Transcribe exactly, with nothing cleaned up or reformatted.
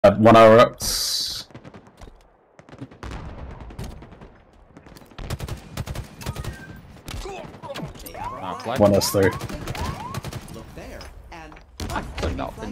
Uh, one hour ups. Oh, One S three. Look there, and I couldn't open